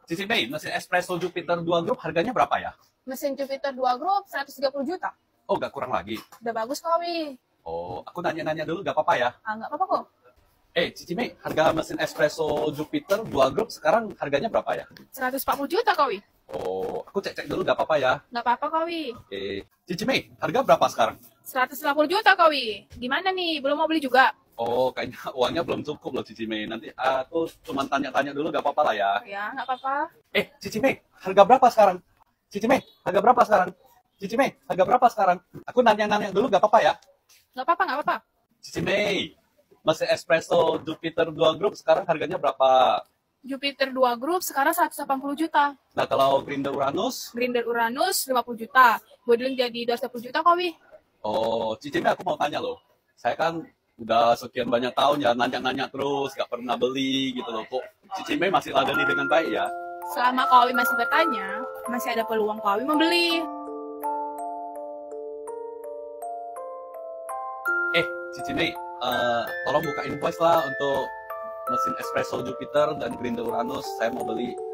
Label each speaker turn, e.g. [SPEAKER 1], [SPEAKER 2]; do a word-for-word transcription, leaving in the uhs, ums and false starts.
[SPEAKER 1] Cici Mei, mesin espresso Jupiter dua Group harganya berapa ya?
[SPEAKER 2] Mesin Jupiter dua Group seratus tiga puluh juta.
[SPEAKER 1] Oh, nggak kurang lagi.
[SPEAKER 2] Udah bagus kok, Wi.
[SPEAKER 1] Oh, aku nanya-nanya dulu, nggak apa-apa ya?
[SPEAKER 2] Ah, nggak apa-apa kok.
[SPEAKER 1] Eh, Cici Mei, harga mesin espresso Jupiter dua Group sekarang harganya berapa ya?
[SPEAKER 2] seratus empat puluh juta kok, Wi.
[SPEAKER 1] Oh, aku cek-cek dulu, nggak apa-apa ya?
[SPEAKER 2] Nggak apa-apa kok, Wi.
[SPEAKER 1] Oke. Cici Mei, harga berapa sekarang?
[SPEAKER 2] seratus lima puluh juta kok, Wi. Gimana nih, belum mau beli juga?
[SPEAKER 1] Oh, kayaknya uangnya belum cukup loh, Cici Mei. Nanti aku cuma tanya-tanya dulu, nggak apa-apa lah ya?
[SPEAKER 2] Ya, nggak apa-apa.
[SPEAKER 1] Eh, Cici Mei, harga berapa sekarang? Cici Mei, harga berapa sekarang? Cici Mei, harga berapa sekarang? Aku nanya-nanya dulu, nggak apa-apa ya?
[SPEAKER 2] Nggak apa-apa, nggak apa-apa.
[SPEAKER 1] Cici Mei, mesin espresso Jupiter dua Group sekarang harganya berapa?
[SPEAKER 2] Jupiter dua Group sekarang seratus delapan puluh juta.
[SPEAKER 1] Nah, kalau Grinder Uranus?
[SPEAKER 2] Grinder Uranus lima puluh juta. Modeling jadi dua ratus dua puluh juta kok, Wi.
[SPEAKER 1] Oh, Cici Mei, aku mau tanya loh. Saya kan udah sekian banyak tahun ya nanya-nanya terus, nggak pernah beli gitu loh. Kok Cici Mei masih ladeni dengan baik ya?
[SPEAKER 2] Selama Kak Awi masih bertanya, masih ada peluang Kak Awi membeli.
[SPEAKER 1] Eh, Cici Mei, eh, tolong buka invoice lah untuk mesin espresso Jupiter dan Grinder Uranus. Saya mau beli.